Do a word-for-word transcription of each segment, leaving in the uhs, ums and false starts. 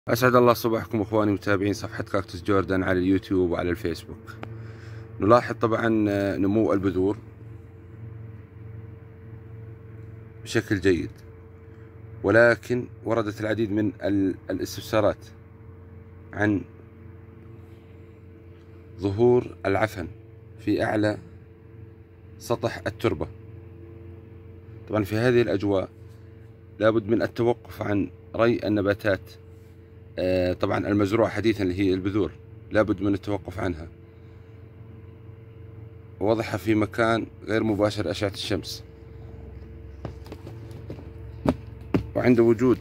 أسعد الله صباحكم إخواني متابعين صفحة كاكتوس جوردن على اليوتيوب وعلى الفيسبوك. نلاحظ طبعا نمو البذور بشكل جيد، ولكن وردت العديد من الاستفسارات عن ظهور العفن في أعلى سطح التربة. طبعا في هذه الأجواء لابد من التوقف عن ري النباتات طبعا المزروعة حديثا اللي هي البذور، لابد من التوقف عنها ووضعها في مكان غير مباشر أشعة الشمس. وعند وجود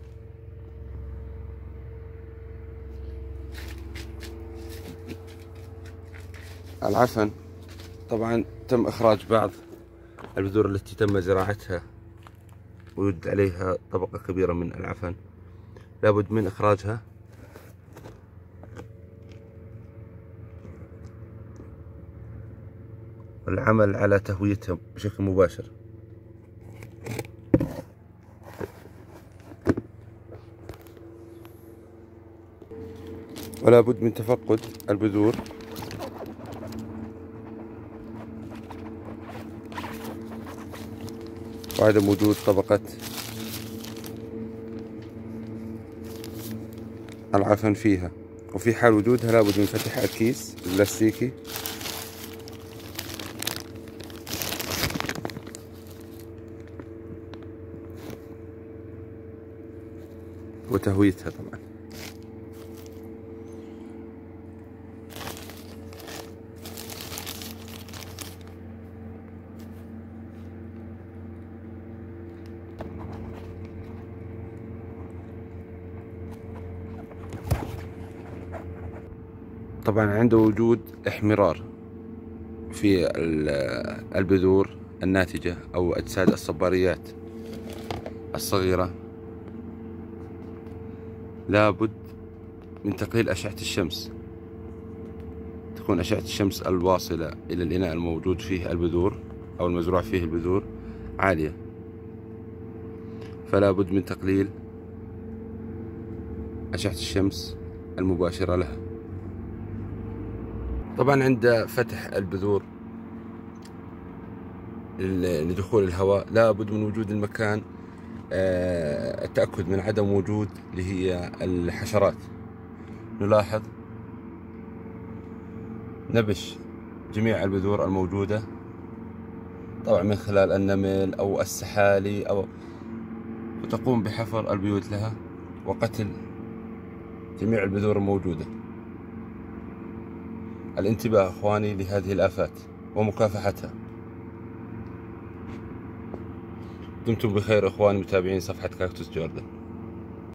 العفن طبعا تم إخراج بعض البذور التي تم زراعتها ويوجد عليها طبقة كبيرة من العفن، لابد من إخراجها والعمل على تهويتها بشكل مباشر. ولا بد من تفقد البذور وعدم وجود طبقة العفن فيها، وفي حال وجودها لابد من فتح الكيس البلاستيكي وتهويتها. طبعا طبعا عند وجود احمرار في البذور الناتجة أو أجساد الصباريات الصغيرة، لابد من تقليل أشعة الشمس. تكون أشعة الشمس الواصلة إلى الإناء الموجود فيه البذور أو المزروع فيه البذور عالية، فلا بد من تقليل أشعة الشمس المباشرة لها. طبعا عند فتح البذور لدخول الهواء لابد من وجود المكان التأكد من عدم وجود اللي هي الحشرات. نلاحظ نبش جميع البذور الموجودة طبعا من خلال النمل أو السحالي، أو وتقوم بحفر البيوت لها وقتل جميع البذور الموجودة. الانتباه اخواني لهذه الآفات ومكافحتها. دمتم بخير اخواني متابعين صفحة كاكتوس جوردن.